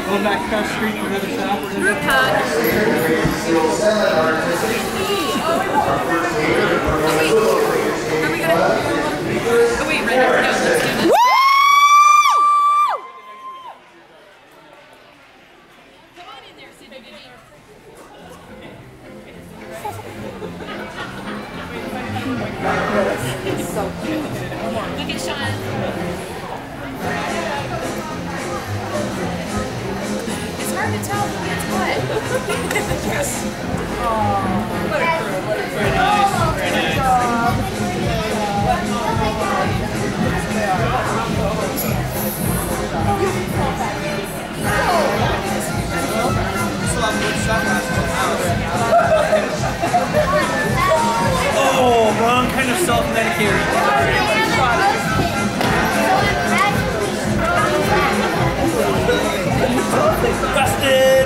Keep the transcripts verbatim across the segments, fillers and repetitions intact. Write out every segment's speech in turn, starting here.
Going back across the street to another shop. Group hug. Are we gonna? Oh wait, right now. No, let's do this. Come on in there, Cindy. So cute. Look at Sean. It's hard to tell who gets what. Yes. Oh, what a crew. What a crew. Very nice. Very nice. Oh, wrong kind of self-medicating. Busted!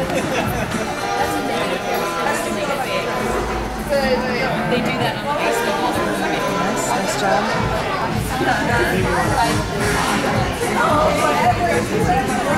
They do that on Facebook all the time. Nice, nice job.